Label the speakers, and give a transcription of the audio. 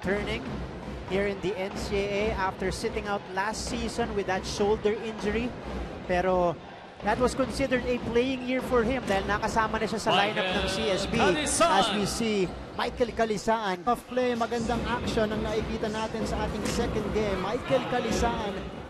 Speaker 1: Turning here in the NCAA after sitting out last season with that shoulder injury. Pero that was considered a playing year for him dahil nakasama na siya sa lineup ng CSB. As we see, Michael Calisaan.
Speaker 2: Of play, magandang action ang nakikita natin sa ating second game. Michael Calisaan